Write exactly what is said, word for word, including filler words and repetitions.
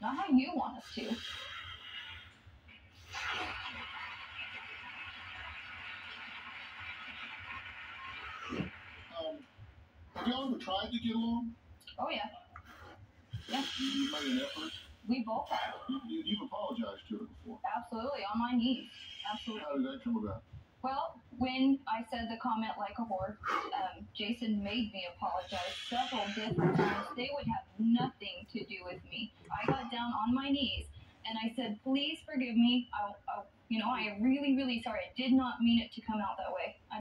not how you want us to. Um, have y'all ever tried to get along? Oh, yeah. Yeah. You, you made an effort? We both have. You, you, you've apologized to her before. Absolutely, on my knees. Absolutely. How did that come about? Well, when I said the comment like a whore, um, Jason made me apologize several different times. They would have nothing to do with me. I got down on my knees and I said, please forgive me. I, I, you know, I am really, really sorry. I did not mean it to come out that way. I